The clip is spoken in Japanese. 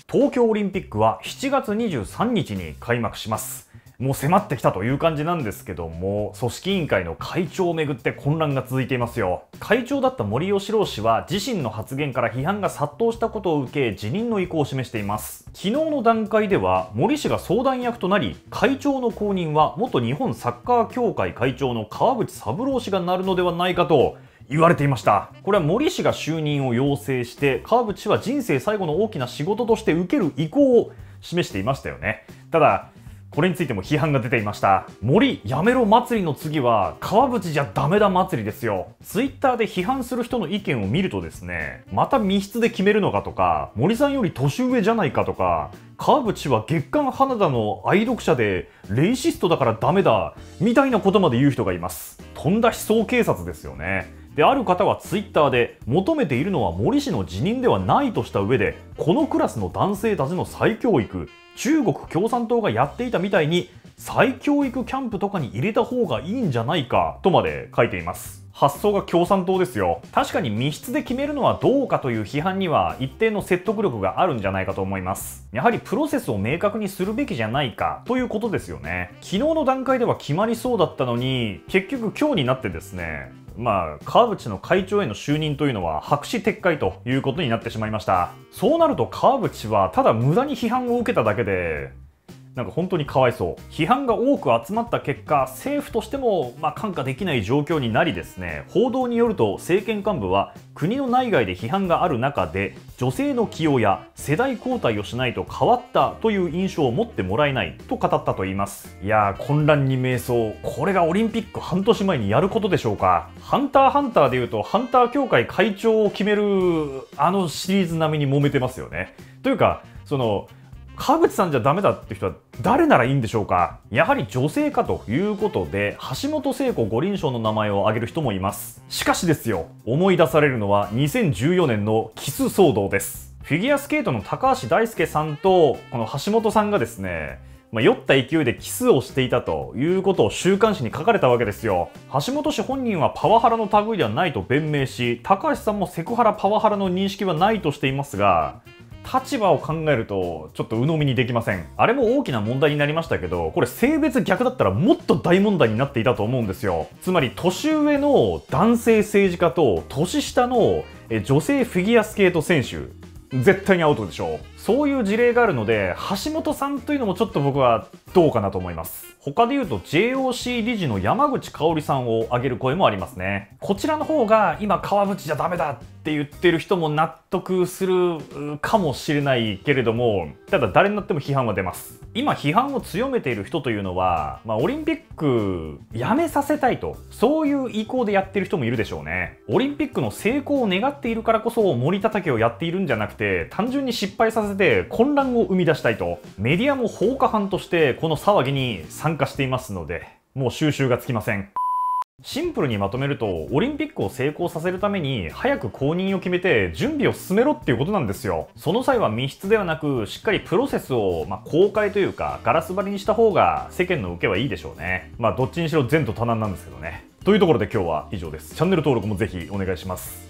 東京オリンピックは7月23日に開幕します。もう迫ってきたという感じなんですけども、組織委員会の会長をめぐって混乱が続いていますよ。会長だった森喜朗氏は自身の発言から批判が殺到したことを受け、辞任の意向を示しています。昨日の段階では森氏が相談役となり、会長の後任は元日本サッカー協会会長の川淵三郎氏がなるのではないかと言われていました。これは森氏が就任を要請して、川淵氏は人生最後の大きな仕事として受ける意向を示していましたよね。ただこれについても批判が出ていました。森やめろ祭りの次は川淵じゃダメだ祭りですよ。ツイッターで批判する人の意見を見るとですね、また密室で決めるのかとか、森さんより年上じゃないかとか、川淵は月刊花田の愛読者でレイシストだからダメだみたいなことまで言う人がいます。とんだ思想警察ですよね。で、ある方はツイッターで求めているのは森氏の辞任ではないとした上で、このクラスの男性たちの再教育、中国共産党がやっていたみたいに再教育キャンプとかに入れた方がいいんじゃないかとまで書いています。発想が共産党ですよ。確かに密室で決めるのはどうかという批判には一定の説得力があるんじゃないかと思います。やはりプロセスを明確にするべきじゃないかということですよね。昨日の段階では決まりそうだったのに、結局今日になってですね、川淵の会長への就任というのは白紙撤回ということになってしまいました。そうなると川淵はただ無駄に批判を受けただけで、なんか本当にかわいそう。批判が多く集まった結果、政府としても看過できない状況になりですね、報道によると政権幹部は国の内外で批判がある中で女性の起用や世代交代をしないと変わったという印象を持ってもらえないと語ったといいます。いやー、混乱に迷走。これがオリンピック半年前にやることでしょうか。ハンターハンターでいうとハンター協会会長を決めるあのシリーズ並みに揉めてますよね。というか川淵さんじゃダメだって人は誰ならいいんでしょうか。やはり女性かということで、橋本聖子五輪賞の名前を挙げる人もいます。しかしですよ、思い出されるのは2014年のキス騒動です。フィギュアスケートの高橋大輔さんとこの橋本さんがですね、酔った勢いでキスをしていたということを週刊誌に書かれたわけですよ。橋本氏本人はパワハラの類ではないと弁明し、高橋さんもセクハラパワハラの認識はないとしていますが、立場を考えるとちょっと鵜呑みにできません。あれも大きな問題になりましたけど、これ性別逆だったらもっと大問題になっていたと思うんですよ。つまり年上の男性政治家と年下の女性フィギュアスケート選手、絶対にアウトでしょう。そういう事例があるので、橋本さんというのもちょっと僕はどうかなと思います。他で言うと JOC 理事の山口香織さんを挙げる声もありますね。こちらの方が今川淵じゃダメだって言ってる人も納得するかもしれないけれども、ただ誰になっても批判は出ます。今批判を強めている人というのは、オリンピックやめさせたいと、そういう意向でやってる人もいるでしょうね。オリンピックの成功を願っているからこそ森叩きをやっているんじゃなくて、単純に失敗させて混乱を生み出したいと。メディアも放火犯としてこの騒ぎに参加していますので、もう収拾がつきません。シンプルにまとめると、オリンピックを成功させるために早く公認を決めて準備を進めろっていうことなんですよ。その際は密室ではなく、しっかりプロセスを公開というかガラス張りにした方が世間の受けはいいでしょうね。どっちにしろ前途多難なんですけどね。というところで今日は以上です。チャンネル登録もぜひお願いします。